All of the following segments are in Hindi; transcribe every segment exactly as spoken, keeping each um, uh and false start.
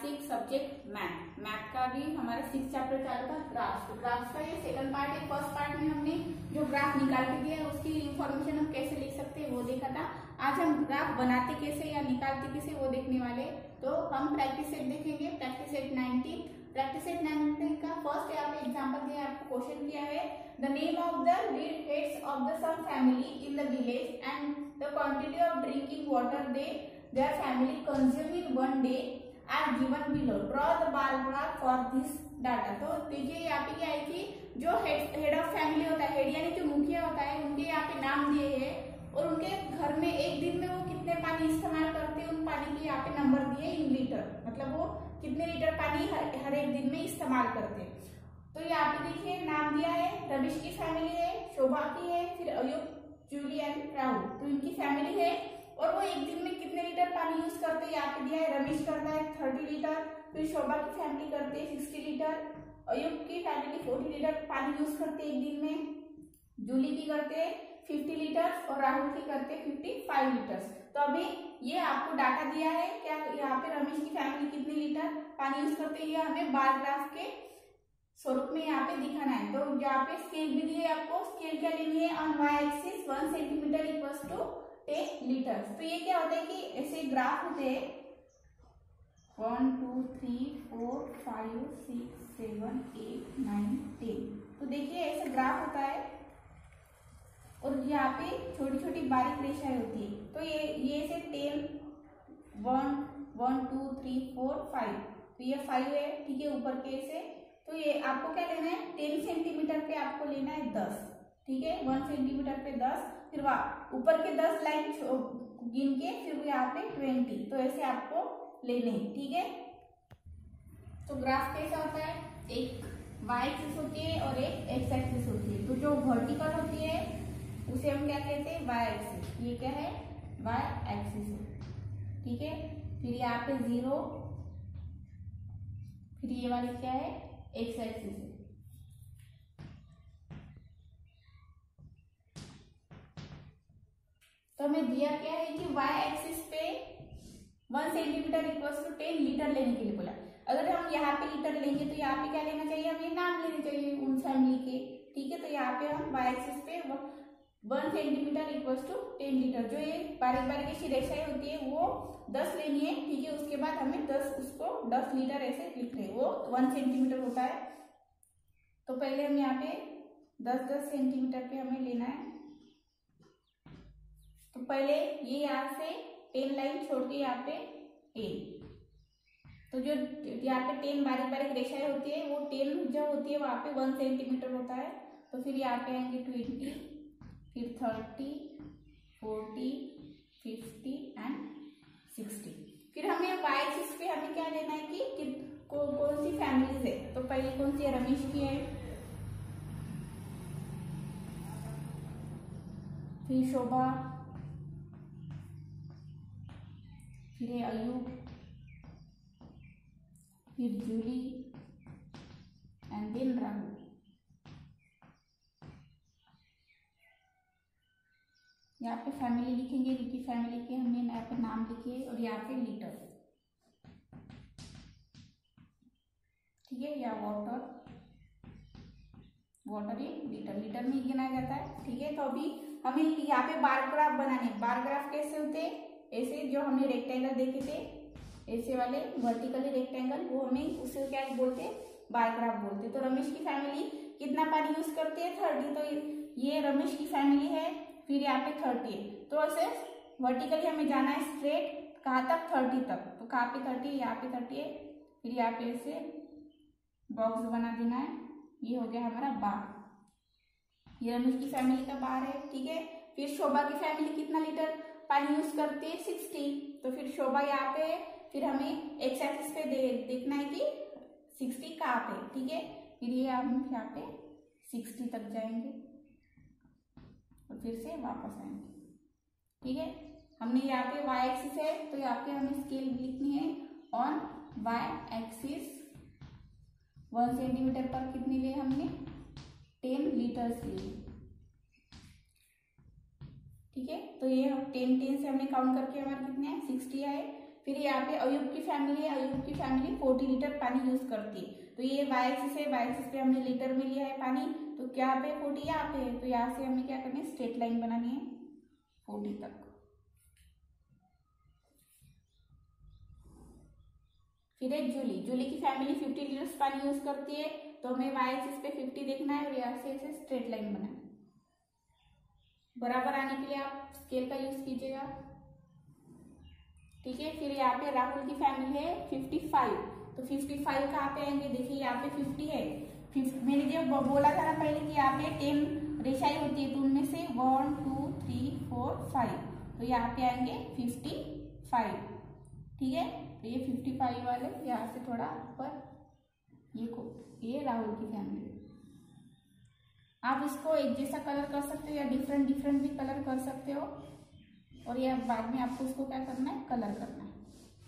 Six subject math. मैथ का भी हमारा सिक्स चैप्टर चालू था ग्राफ्स। तो ग्राफ्स का ये सेकंड पार्ट है। फर्स्ट पार्ट में हमने जो ग्राफ निकाल के दिया है उसकी इंफॉर्मेशन हम कैसे लिख सकते हैं वो देखा था। आज हम ग्राफ बनाते कैसे या निकालते कैसे वो देखने वाले। तो हम प्रैक्टिस सेट देखेंगे, practice set nineteen. Practice set nineteen का फर्स्ट यहाँ पे एग्जाम्पल दिया है, आपको क्वेश्चन दिया है the name of the lead heads of the some family in the village and the quantity of drinking water they their family consume in one day are given below. Draw the bar graph for this data. तो देखिए यहाँ पे क्या है कि जो हेड हेड ऑफ फैमिली होता है, हेड यानी जो मुखिया होता है, उनके यहाँ पे नाम दिए हैं और उनके घर में एक दिन में वो कितने पानी इस्तेमाल करते हैं, उन पानी के यहाँ पे नंबर दिए इन लीटर, मतलब वो कितने लीटर पानी हर, हर एक दिन में इस्तेमाल करते हैं। तो यहाँ पे देखिए नाम दिया है, रमेश की फैमिली है, शोभा की है, फिर अयुब, जूली एंड राहुल, तो इनकी फैमिली है और वो एक दिन में कितने लीटर पानी यूज करते हैं यहाँ पे दिया है। रमेश करता है थर्टी लीटर, फिर शोभा की फैमिली करते हैं सिक्सटी लीटर, अयुब की फैमिली फोर्टी लीटर पानी यूज करते हैं एक दिन में, जूली की करते हैं फिफ्टी लीटर और राहुल की करते हैं फिफ्टी फाइव लीटर। तो अभी ये आपको डाटा दिया है क्या, यहाँ पे रमेश की फैमिली कितने लीटर पानी यूज करते हैं, ये हमें बार ग्राफ के स्वरूप में यहाँ पे दिखाना है। तो यहाँ पे स्केल भी दी है आपको, स्केल क्या लेनी है, on Y axis one centimetre equals to ten litre. तो ये क्या होता है कि ऐसे ग्राफ होते हैं one two three four five six seven eight nine ten. तो देखिए ऐसे ग्राफ होता है और यहाँ पे छोटी छोटी बारीक रेखाएं होती है। तो ये ये ऐसे ten one one two three four five, तो ये फाइव है, ठीक है, ऊपर के ऐसे। तो ये आपको क्या लेना है, टेन सेंटीमीटर पे आपको लेना है दस, ठीक है, वन सेंटीमीटर पे दस, फिर ऊपर के दस लाइन गिन के फिर यहाँ पे ट्वेंटी, तो ऐसे आपको लेने हैं, ठीक है। तो ग्राफ कैसा होता है, एक वाई एक्सिस होती है और एक एक्स एक्सिस होती है। तो जो वर्टिकल होती है उसे हम क्या कहते हैं, वाई एक्सिस। ये क्या है, वाई एक्सिस है, ठीक है। फिर यहाँ पे जीरो, फिर ये वाली क्या है, एक्स एक्सिस है। तो हमें दिया क्या है कि y एक्सिस पे one centimetre equals to ten litre लेने के लिए बोला। अगर हम यहाँ पे लीटर लेंगे तो यहाँ पे क्या लेना चाहिए, हमें नाम लेने चाहिए उन फैमिली के, ठीक है। तो यहाँ पे हम y एक्सिस पे one centimetre equals to ten litre, जो ये बारीक बारीक ऐसी रेखाएं होती है वो दस लेनी है, ठीक है। उसके बाद हमें दस उसको दस लीटर ऐसे लिख रहे हैं, वो वन सेंटीमीटर होता है। तो पहले हम यहाँ पे दस दस सेंटीमीटर पे हमें लेना है। तो पहले ये यहाँ से टेन लाइन छोड़ के यहाँ पे टेन, तो जो यहाँ पे टेन बारीक बारीक रेखाएं होती है वो टेन जो होती है वहाँ पे वन सेंटीमीटर होता है। तो फिर यहाँ पे आएंगे ट्वेंटी, फिर thirty, forty, fifty and sixty. फिर हमें वाई एक्सिस पे हमें क्या लेना है कि, कि को, कौन सी फैमिलीज है। तो पहले कौन सी है, रमेश की है, फिर शोभा, फिर अयुब, फिर जूली एंड देन राहुल। यहाँ पे फैमिली लिखेंगे, क्योंकि फैमिली के हमने यहाँ पे नाम लिखे और यहाँ पे लीटर, ठीक है, या water, water in litre, litre में गिना जाता है, ठीक है। तो अभी हमें यहाँ पे बार ग्राफ बनाने, बार ग्राफ कैसे होते हैं, ऐसे जो हमने रेक्टेंगल देखे थे ऐसे वाले वर्टिकली रेक्टेंगल, वो हमें उसे क्या बोलते हैं, बार ग्राफ बोलते हैं। तो रमेश की फैमिली कितना पानी यूज करती है, थर्टी। तो ये रमेश की फैमिली है, फिर यहाँ पे थर्टी है। तो ऐसे वर्टिकली हमें जाना है स्ट्रेट, कहाँ तक, थर्टी तक। तो कहाँ पे थर्टी है, यहाँ पे थर्टी है, फिर यहाँ पे ऐसे बॉक्स बना देना है। ये हो गया हमारा बार, ये रमेश की फैमिली का बार है, ठीक है। फिर शोभा की फैमिली कितना लीटर पानी यूज करते हैं, सिक्सटी। तो फिर शोभा यहाँ पे, फिर हमें एक्स एक्सिस पे दे, देखना है कि सिक्सटी कहाँ पे, ठीक है। फिर ये हम यहाँ पे सिक्सटी तक जाएंगे और फिर से वापस आएंगे, ठीक है। हमने यहाँ पे y एक्सिस है, तो यहाँ पे हमें स्केल लिखनी है, on y axis one centimetre पर कितने लिए हमने, टेन लीटर्स लिए, ठीक है। तो ये हम टेन टेन से हमने काउंट करके हमारे कितने हैं, सिक्सटी आए। फिर यहाँ पे अयूब की फैमिली है, अयूब की फैमिली फोर्टी लीटर पानी यूज करती है। तो ये वाई एक्सिस है, वाई एक्सिस पे हमने लीटर में लिया है पानी, तो क्या पे फोर्टी यहाँ पे है, तो यहाँ से हमें क्या करना है, स्ट्रेट लाइन बनानी है फोर्टी तक। फिर है जूली, जूली की फैमिली फिफ्टी लीटर्स पानी यूज करती है, तो हमें वाई एक्सिस पे फिफ्टी देखना है और यहाँ से इसे स्ट्रेट लाइन बनाना है। बराबर आने के लिए आप स्केल का यूज कीजिएगा, ठीक है। फिर यहाँ पे राहुल की फैमिली है फिफ्टी फाइव, तो फिफ्टी फाइव कहाँ पे आएंगे, देखिए यहाँ पे फिफ्टी है, मैंने जो बोला था ना पहले कि यहाँ पे टेन रेशाई होती है, तो उनमें से one two three four five, तो यहाँ पे आएंगे फिफ्टी फाइव, ठीक है। तो ये फिफ्टी फाइव वाले यहाँ से थोड़ा ऊपर, ये को ये राहुल की फैमिली। आप इसको एक जैसा कलर कर सकते हो या डिफरेंट डिफरेंट भी कलर कर सकते हो, और ये बाद में आपको इसको क्या करना है, कलर करना है।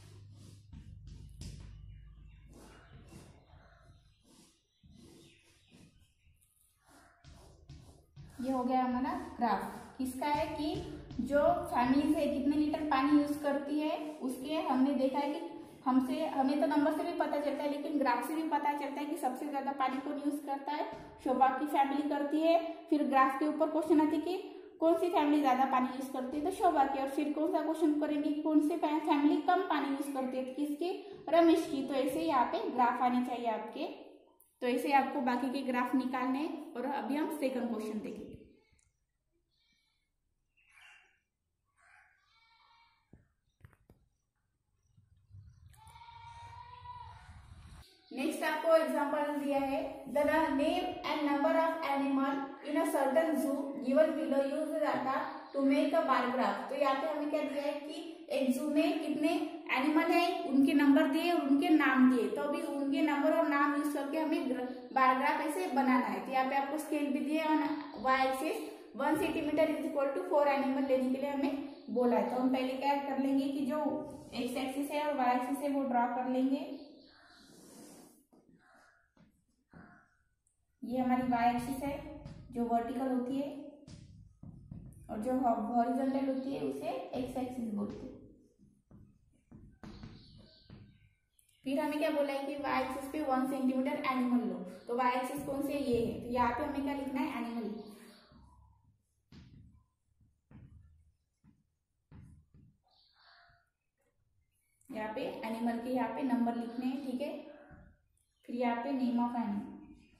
ये हो गया हमारा ग्राफ, किसका है कि जो फैमिली से कितने लीटर पानी यूज करती है उसके हमने देखा है कि हमसे हमें तो नंबर से भी पता चलता है, लेकिन ग्राफ से भी पता चलता है कि सबसे ज्यादा पानी कौन यूज करता है, शोभा की फैमिली करती है। फिर ग्राफ के ऊपर क्वेश्चन आती है कि कौन सी फैमिली ज्यादा पानी यूज करती है, तो शोभा की। और फिर कौन सा क्वेश्चन करेंगे कि कौन सी फैमिली कम पानी यूज करती है, किसकी, रमेश की। तो ऐसे यहाँ पे ग्राफ आने चाहिए आपके, तो ऐसे आपको बाकी के ग्राफ निकालने। और अभी हम सेकंड क्वेश्चन देखेंगे। नेक्स्ट आपको एग्जांपल दिया है, the name and number of animal in a certain zoo given below, use data to make a bar graph. तो यहाँ पे हमें क्या दिया है कि एक जू में कितने एनिमल है, उनके नंबर दिए और उनके नाम दिए, तो अभी उनके नंबर और नाम यूज करके हमें बार ग्राफ ऐसे बनाना है। तो यहाँ पे आपको स्केल भी दिए और Y axis one centimetre is equal to four animal लेने के लिए हमें बोला है। तो हम पहले क्या कर लेंगे कि जो एक्स एक्सिस है और वाई एक्सिस है वो ड्रॉ कर लेंगे। ये हमारी वाई एक्सिस है जो वर्टिकल होती है, और जो हॉरिजॉन्टल होती है उसे एक्स एक्सिस बोलते हैं। फिर हमें क्या बोला है कि वाई एक्सिस पे वन सेंटीमीटर एनिमल लो, तो वाई एक्सिस कौन से, ये है। तो यहाँ पे हमें क्या लिखना है, एनिमल। यहाँ पे एनिमल के यहाँ पे नंबर लिखने हैं, ठीक है। फिर यहाँ पे नेम ऑफ एनिमल,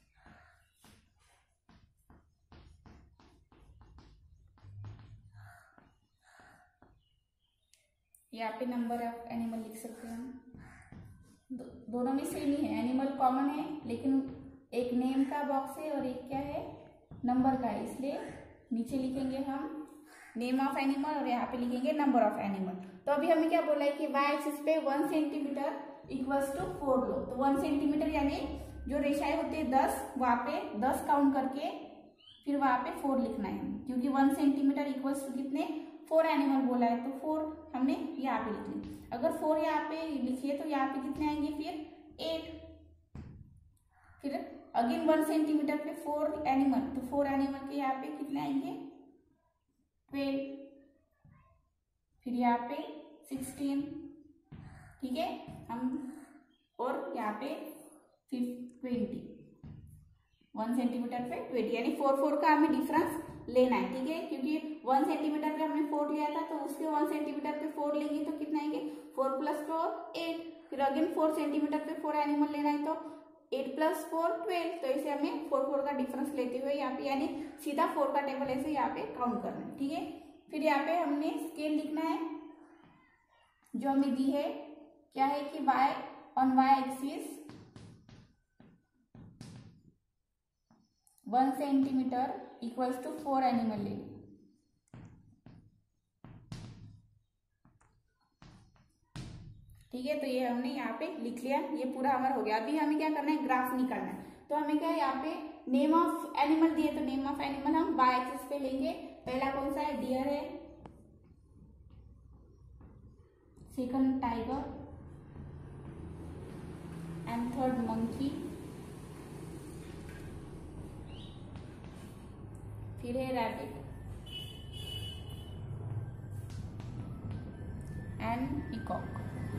यहाँ पे नंबर ऑफ एनिमल लिख सकते हैं हम। दो, दोनों में सेम ही है, एनिमल कॉमन है, लेकिन एक नेम का बॉक्स है और एक क्या है, नंबर का है, इसलिए नीचे लिखेंगे हम नेम ऑफ एनिमल और यहाँ पे लिखेंगे नंबर ऑफ एनिमल। तो अभी हमें क्या बोला है कि वाई एक्सिस पे one centimetre equals to four लो, तो वन सेंटीमीटर यानी जो रेशाएं होती है दस, वहाँ पे दस काउंट करके फिर वहाँ पे फोर लिखना है, क्योंकि वन सेंटीमीटर इक्वल्स टू कितने, फोर एनिमल बोला है, तो फोर हमने यहाँ पे लिख ली। अगर फोर यहाँ पे लिखिए तो यहाँ पे कितने आएंगे, फिर एट। फिर अगेन वन सेंटीमीटर पे फोर एनिमल, तो फोर एनिमल के यहाँ पे कितने आएंगे, ट्वेल्व। फिर यहाँ पे सिक्सटीन, ठीक है हम, और यहाँ पे ट्वेंटी, वन सेंटीमीटर पे ट्वेंटी, यानी फोर फोर का हमें डिफरेंस लेना है, ठीक है। क्योंकि वन सेंटीमीटर पे हमने फोर लिया था, तो उसके वन सेंटीमीटर पे फोर लेंगे तो कितना आएंगे, फोर प्लस फोर एट। फिर अगेन फोर सेंटीमीटर पे फोर एनिमल लेना है, तो एट प्लस फोर ट्वेल्व। तो ऐसे हमें फोर फोर का डिफरेंस लेते हुए यहाँ पे, यानी सीधा फोर का टेबल ऐसे यहाँ पे काउंट करना है, ठीक है। फिर यहाँ पे हमने स्केल लिखना है जो हमें दी है, क्या है कि Y on Y axis one centimetre equals to four animal ले, ठीक है। तो ये हमने यहाँ पे लिख लिया, ये पूरा हमारा हो गया। अभी हमें क्या करना है, ग्राफ निकालना है। तो हमें क्या है, यहाँ पे नेम ऑफ एनिमल दिए, तो नेम ऑफ एनिमल हम वाई एक्सिस पे लेंगे। पहला कौन सा है, डियर है, second tiger, and third monkey, फिर है रैबिट एंड पीकॉक।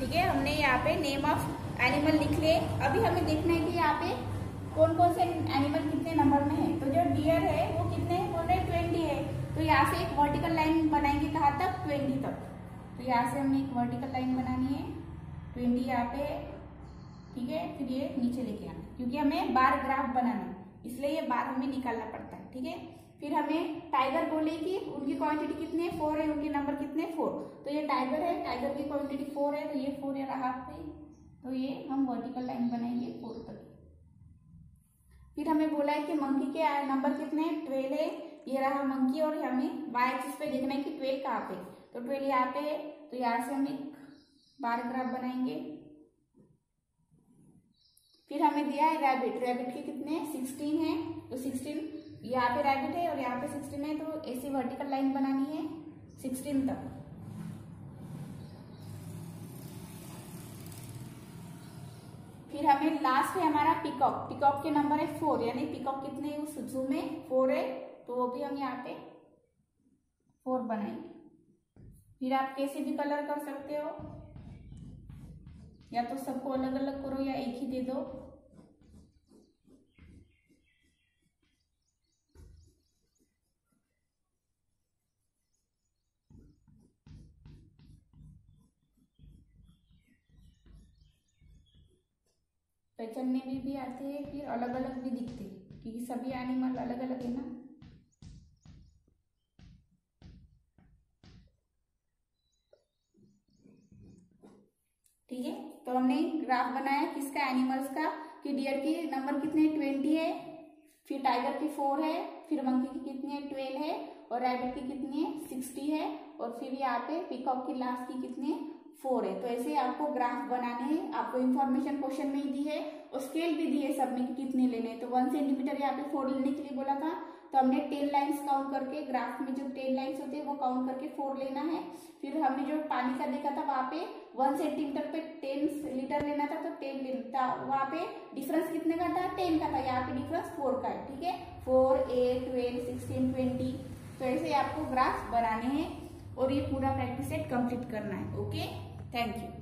ठीक है, हमने यहाँ पे नेम ऑफ एनिमल लिख लिए। अभी हमें देखना है कि यहाँ पे कौन कौन से एनिमल कितने नंबर में है। तो जो डियर है वो कितने है, बोल रहे ट्वेंटी है। तो यहाँ से एक वर्टिकल लाइन बनाएंगे, कहाँ तक, ट्वेंटी तक। तो यहाँ से हमें एक वर्टिकल लाइन बनानी है, ट्वेंटी यहाँ पे, ठीक है। फिर ये नीचे लेके आना, क्योंकि हमें बार ग्राफ बनाना है, इसलिए ये बार हमें निकालना पड़ता है, ठीक है। फिर हमें टाइगर बोले कि उनकी क्वांटिटी कितने, फोर है, उनके नंबर कितने, फोर। तो ये टाइगर है, टाइगर की क्वांटिटी फोर है, तो ये फोर ये रहा पे। तो ये हम वर्टिकल लाइन बनाएंगे फोर तक। फिर हमें बोला है कि मंकी के नंबर कितने, ट्वेल्व है, ये रहा मंकी। और हमें वाई एक्सिस पे देखना है कि ट्वेल्व कहाँ पे, तो ट्वेल्व यहाँ पे है। तो यहाँ से हम एक बार ग्राफ बनाएंगे। फिर हमें दिया है रैबिट, रैबिट के कितने, सिक्सटीन है। तो सिक्सटीन यहाँ पे रैबिट है और यहाँ पे सिक्सटीन है, तो ऐसी वर्टिकल लाइन बनानी है सिक्सटीन तक। फिर हमें लास्ट है हमारा पिकॉक, पिकॉक के नंबर है फोर, यानी पिकॉक कितने उस जू में, फोर है। तो वो भी हम यहाँ पे फोर बनाएंगे। फिर आप कैसे भी कलर कर सकते हो, या तो सबको अलग अलग करो या एक ही दे दो। पहचानने में भी आते हैं, फिर अलग अलग भी दिखते हैं, क्योंकि सभी एनिमल अलग अलग है ना। ठीक है, तो हमने ग्राफ बनाया किसका, एनिमल्स का, कि डियर की नंबर कितने, ट्वेंटी है, फिर टाइगर की फोर है, फिर मंकी की कितनी है, ट्वेल्व है, और रैबिट की कितनी है, सिक्सटी है, और फिर यहाँ पे पिकॉक की लास्ट की कितनी है, फोर है। तो ऐसे आपको ग्राफ बनाने हैं। आपको इन्फॉर्मेशन क्वेश्चन में ही दी है और स्केल भी दी है सब में कितने लेने हैं। तो वन सेंटीमीटर यहाँ पे फोर लेने के लिए बोला था, तो हमने टेन लाइन्स काउंट करके, ग्राफ में जो टेन लाइन्स होते हैं वो काउंट करके फोर लेना है। फिर हमने जो पानी का देखा था वहाँ पे वन सेंटीमीटर पे टेन लीटर लेना था, तो टेन लेना था, वहाँ पे डिफरेंस कितने का था, टेन का था। यहाँ पे डिफरेंस फोर का है, ठीक है, four, eight, twelve, sixteen, twenty. तो ऐसे आपको ग्राफ बनाने हैं और ये पूरा प्रैक्टिस सेट कंप्लीट करना है। Okay, thank you.